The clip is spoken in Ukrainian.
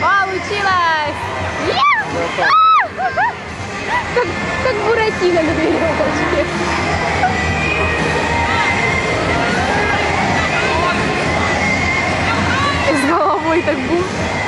Получилось! Как Буратино на веревочке. С головой так бум.